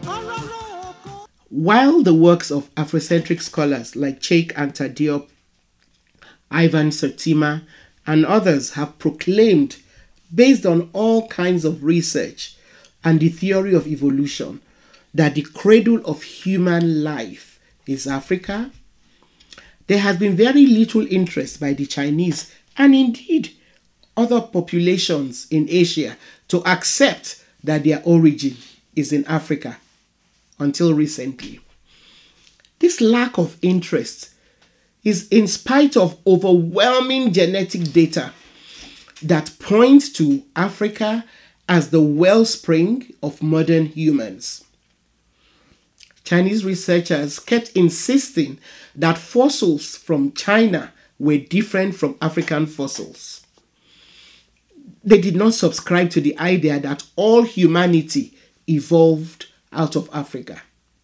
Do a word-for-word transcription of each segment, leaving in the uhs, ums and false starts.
While the works of Afrocentric scholars like Cheikh Anta Diop, Ivan Sertima, and others have proclaimed, based on all kinds of research and the theory of evolution, that the cradle of human life is Africa, there has been very little interest by the Chinese and indeed other populations in Asia to accept that their origin is in Africa until recently. This lack of interest is in spite of overwhelming genetic data that point to Africa as the wellspring of modern humans. Chinese researchers kept insisting that fossils from China were different from African fossils. They did not subscribe to the idea that all humanity evolved out of Africa.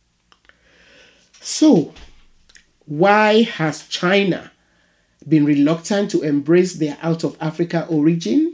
So, why has China been reluctant to embrace their out of Africa origin?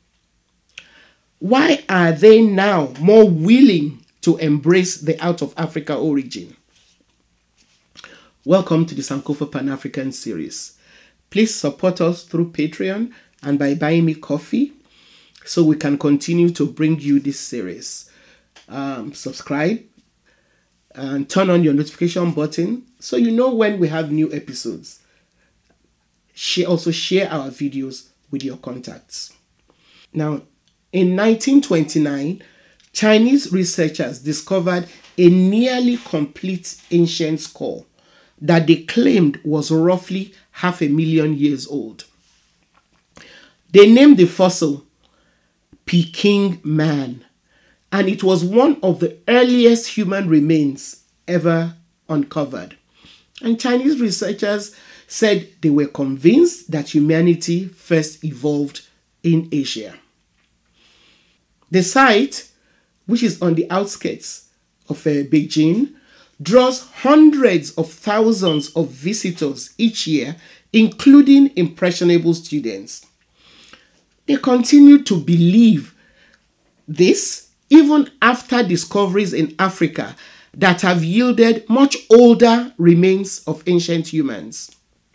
Why are they now more willing to embrace the out of Africa origin? Welcome to the Sankofa Pan-African series. Please support us through Patreon and by buying me coffee so we can continue to bring you this series. Um, subscribe and turn on your notification button so you know when we have new episodes. Share, also share our videos with your contacts. Now, in nineteen twenty-nine, Chinese researchers discovered a nearly complete ancient skull that they claimed was roughly half a million years old. They named the fossil Peking Man, and it was one of the earliest human remains ever uncovered. And Chinese researchers said they were convinced that humanity first evolved in Asia. The site, which is on the outskirts of uh, Beijing, draws hundreds of thousands of visitors each year, including impressionable students. They continue to believe this even after discoveries in Africa that have yielded much older remains of ancient humans.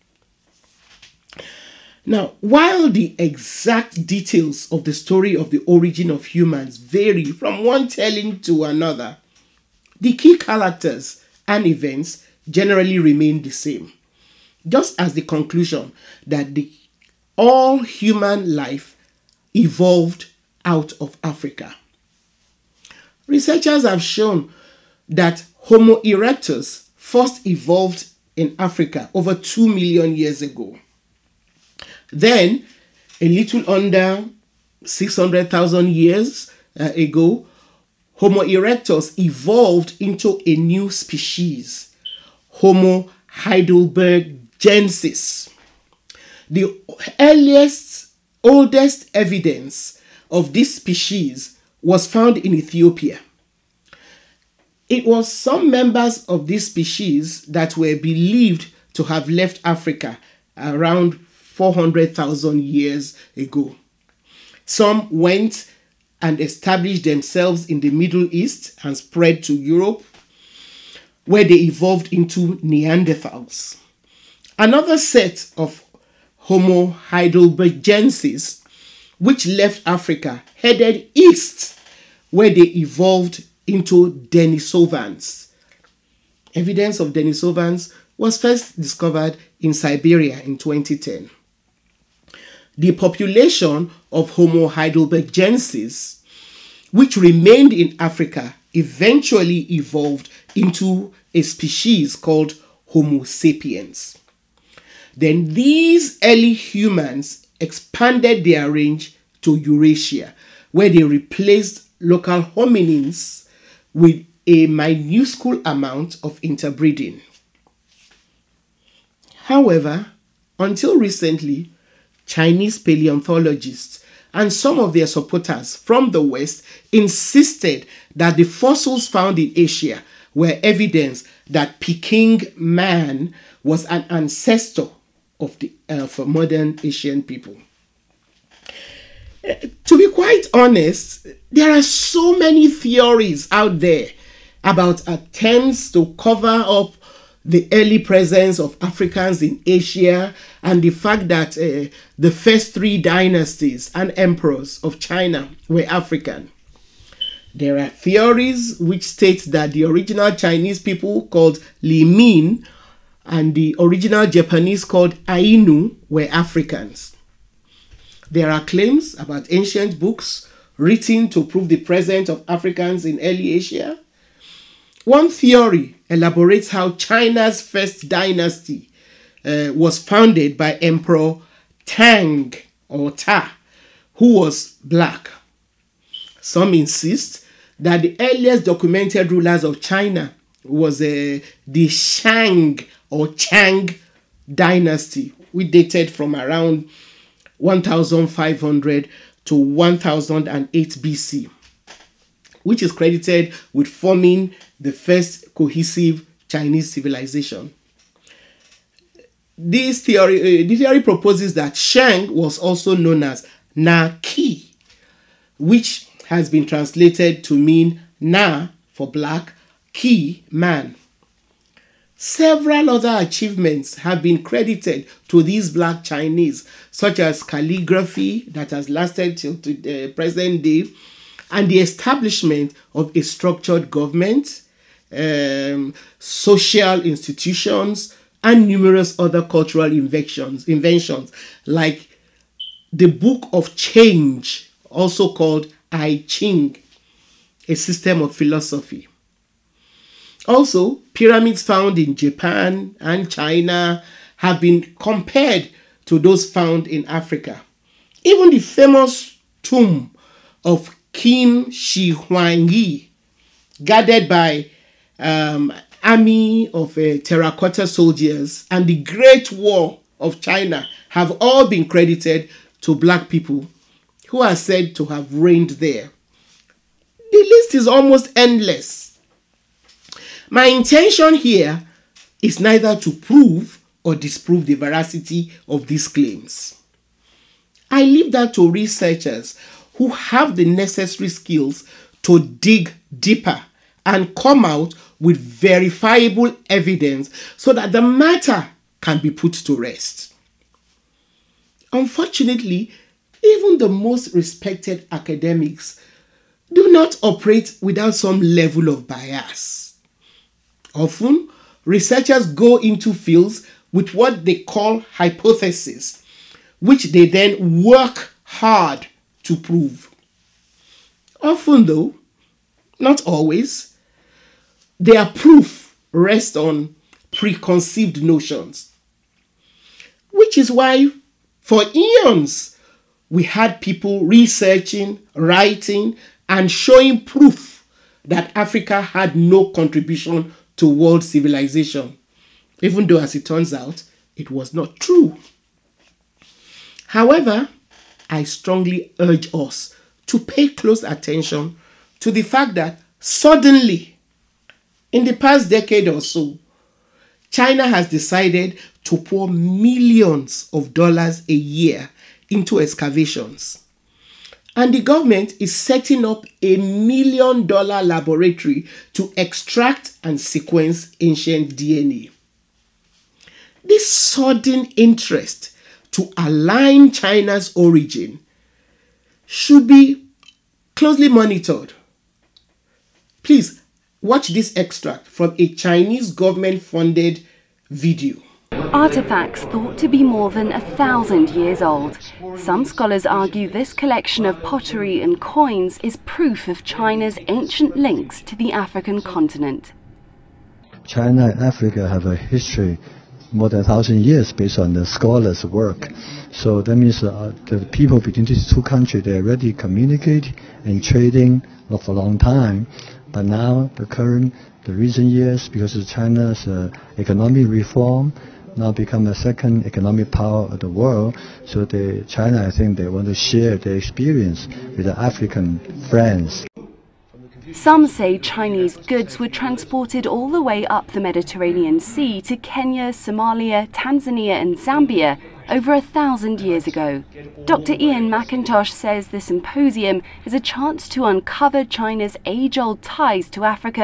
Now, while the exact details of the story of the origin of humans vary from one telling to another, the key characters and events generally remain the same, just as the conclusion that the, all human life evolved out of Africa. Researchers have shown that Homo erectus first evolved in Africa over two million years ago. Then, a little under six hundred thousand years uh, ago, Homo erectus evolved into a new species, Homo heidelbergensis. The earliest, oldest evidence of this species was found in Ethiopia. It was some members of this species that were believed to have left Africa around four hundred thousand years ago. Some went and established themselves in the Middle East and spread to Europe, where they evolved into Neanderthals. Another set of Homo heidelbergensis, which left Africa, headed east, where they evolved into Denisovans. Evidence of Denisovans was first discovered in Siberia in twenty ten. The population of Homo heidelbergensis, which remained in Africa, eventually evolved into a species called Homo sapiens. Then these early humans expanded their range to Eurasia, where they replaced local hominins with a minuscule amount of interbreeding. However, until recently, Chinese paleontologists and some of their supporters from the West insisted that the fossils found in Asia were evidence that Peking Man was an ancestor of the uh, for modern Asian people. Uh, to be quite honest, there are so many theories out there about attempts to cover up the early presence of Africans in Asia and the fact that uh, the first three dynasties and emperors of China were African. There are theories which state that the original Chinese people called Li Min and the original Japanese called Ainu were Africans. There are claims about ancient books written to prove the presence of Africans in early Asia. One theory elaborates how China's first dynasty uh, was founded by Emperor Tang or Ta, who was black. Some insist that the earliest documented rulers of China was uh, the Shang or Chang dynasty, which dated from around one thousand five hundred to one thousand eight B C, which is credited with forming the first cohesive Chinese civilization. This theory, uh, the theory proposes that Shang was also known as Na Qi, which has been translated to mean Na for black, Qi man. Several other achievements have been credited to these black Chinese, such as calligraphy that has lasted till the uh, present day, and the establishment of a structured government, um, social institutions, and numerous other cultural inventions, inventions like the Book of Change, also called I Ching, a system of philosophy. Also, pyramids found in Japan and China have been compared to those found in Africa. Even the famous tomb of Qin Shi Huangdi, guarded by um, army of uh, terracotta soldiers, and the Great Wall of China have all been credited to black people who are said to have reigned there. The list is almost endless. My intention here is neither to prove or disprove the veracity of these claims. I leave that to researchers who have the necessary skills to dig deeper and come out with verifiable evidence so that the matter can be put to rest. Unfortunately, even the most respected academics do not operate without some level of bias. Often, researchers go into fields with what they call hypotheses, which they then work hard to prove. Often though, not always, their proof rests on preconceived notions. Which is why, for eons, we had people researching, writing, and showing proof that Africa had no contribution to world civilization, even though, as it turns out, it was not true. However, I strongly urge us to pay close attention to the fact that suddenly, in the past decade or so, China has decided to pour millions of dollars a year into excavations. And the government is setting up a million dollar laboratory to extract and sequence ancient D N A. This sudden interest to align China's origin should be closely monitored. Please watch this extract from a Chinese government-funded video. Artifacts thought to be more than a thousand years old. Some scholars argue this collection of pottery and coins is proof of China's ancient links to the African continent. China and Africa have a history more than a thousand years based on the scholars' work. So that means uh, the people between these two countries, they already communicate and trading for a long time. But now, the current, the recent years, because of China's uh, economic reform, now become the second economic power of the world. So they, China, I think they want to share their experience with the African friends. Some say Chinese goods were transported all the way up the Mediterranean Sea to Kenya, Somalia, Tanzania and Zambia over a thousand years ago. Doctor Ian McIntosh says the symposium is a chance to uncover China's age-old ties to Africa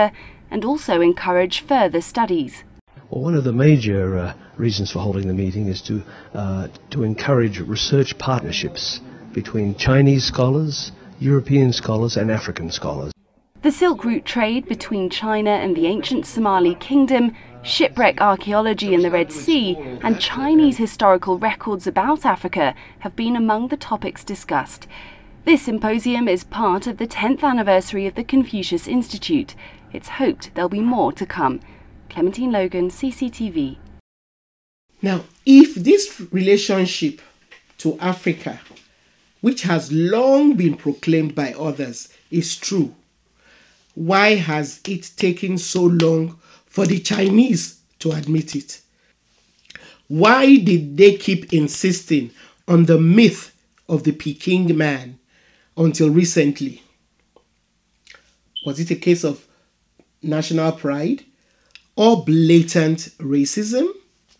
and also encourage further studies. Well, one of the major uh, reasons for holding the meeting is to, uh, to encourage research partnerships between Chinese scholars, European scholars and African scholars. The Silk Route trade between China and the ancient Somali kingdom, shipwreck archaeology in the Red Sea, and Chinese historical records about Africa have been among the topics discussed. This symposium is part of the tenth anniversary of the Confucius Institute. It's hoped there'll be more to come. Clementine Logan, C C T V. Now, if this relationship to Africa, which has long been proclaimed by others, is true, why has it taken so long for the Chinese to admit it? Why did they keep insisting on the myth of the Peking man until recently? Was it a case of national pride or blatant racism?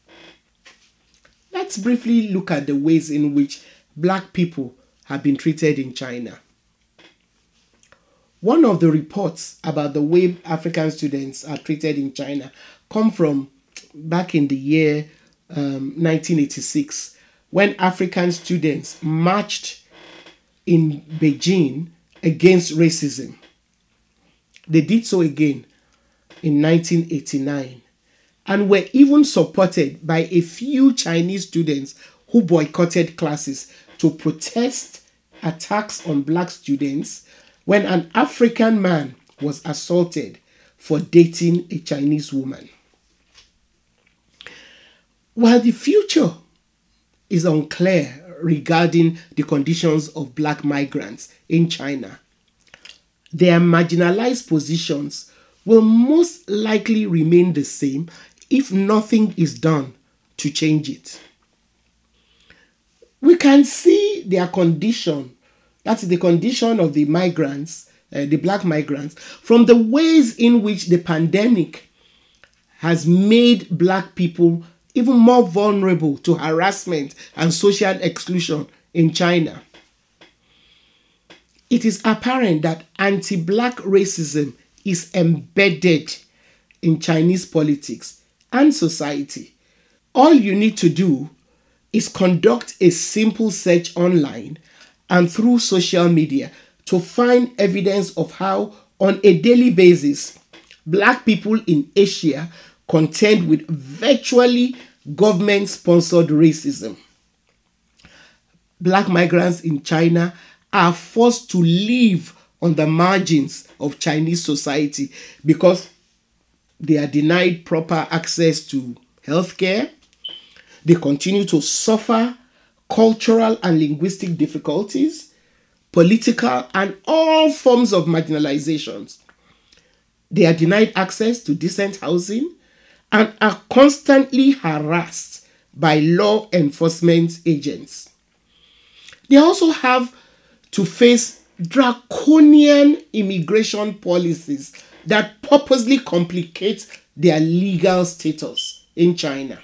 Let's briefly look at the ways in which black people have been treated in China. One of the reports about the way African students are treated in China come from back in the year um, nineteen eighty-six, when African students marched in Beijing against racism. They did so again in nineteen eighty-nine and were even supported by a few Chinese students who boycotted classes to protest attacks on black students when an African man was assaulted for dating a Chinese woman. While the future is unclear regarding the conditions of black migrants in China, their marginalized positions will most likely remain the same if nothing is done to change it. We can see their condition, that's the condition of the migrants, uh, the black migrants, from the ways in which the pandemic has made black people even more vulnerable to harassment and social exclusion in China. It is apparent that anti-black racism is embedded in Chinese politics and society. All you need to do is conduct a simple search online and through social media to find evidence of how, on a daily basis, black people in Asia contend with virtually government-sponsored racism. Black migrants in China are forced to live on the margins of Chinese society because they are denied proper access to healthcare. They continue to suffer cultural and linguistic difficulties, political and all forms of marginalizations. They are denied access to decent housing and are constantly harassed by law enforcement agents. They also have to face draconian immigration policies that purposely complicate their legal status in China.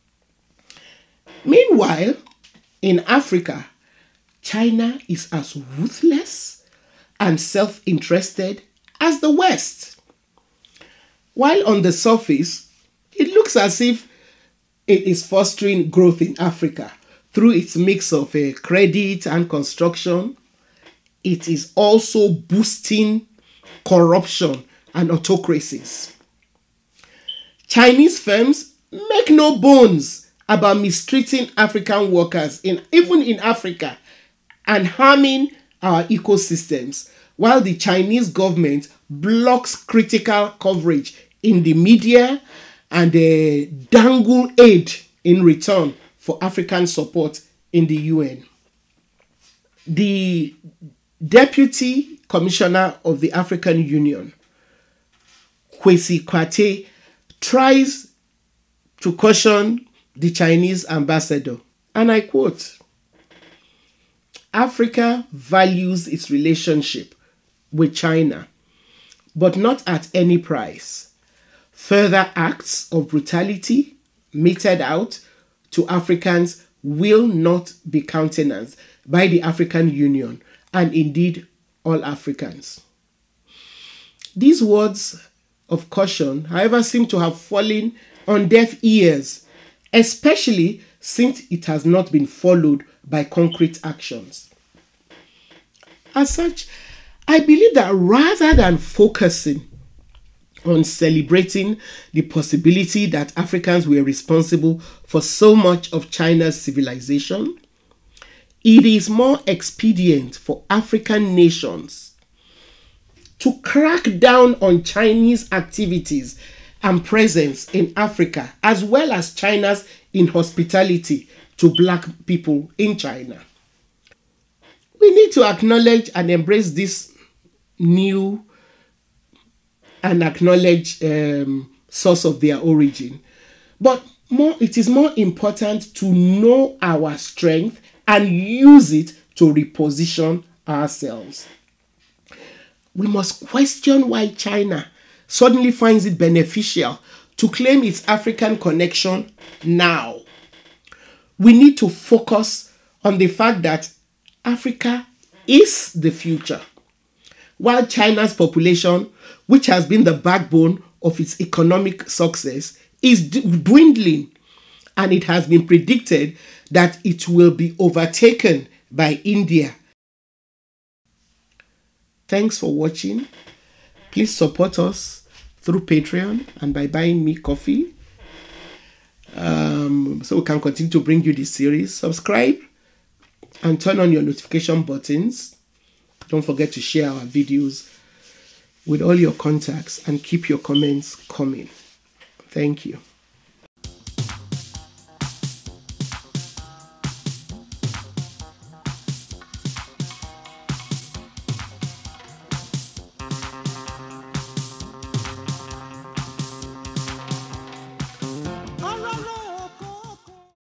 Meanwhile, in Africa, China is as ruthless and self-interested as the West. While on the surface, it looks as if it is fostering growth in Africa through its mix of uh, credit and construction, it is also boosting corruption and autocracies. Chinese firms make no bones about mistreating African workers, in, even in Africa, and harming our ecosystems, while the Chinese government blocks critical coverage in the media and uh, dangle aid in return for African support in the U N. The Deputy Commissioner of the African Union, Kwesi Kwate, tries to caution the Chinese ambassador, and I quote, "Africa values its relationship with China, but not at any price. Further acts of brutality meted out to Africans will not be countenanced by the African Union and indeed all Africans." These words of caution, however, seem to have fallen on deaf ears, especially since it has not been followed by concrete actions. As such, I believe that rather than focusing on celebrating the possibility that Africans were responsible for so much of China's civilization, it is more expedient for African nations to crack down on Chinese activities and presence in Africa, as well as China's inhospitality to black people in China. We need to acknowledge and embrace this new and acknowledge um, source of their origin. But more, it is more important to know our strength and use it to reposition ourselves. We must question why China suddenly finds it beneficial to claim its African connection now. We need to focus on the fact that Africa is the future, while China's population, which has been the backbone of its economic success, is dwindling, and it has been predicted that it will be overtaken by India. Thanks for watching. Please support us through Patreon and by buying me coffee, um, so we can continue to bring you this series. Subscribe and turn on your notification buttons. Don't forget to share our videos with all your contacts and keep your comments coming. Thank you.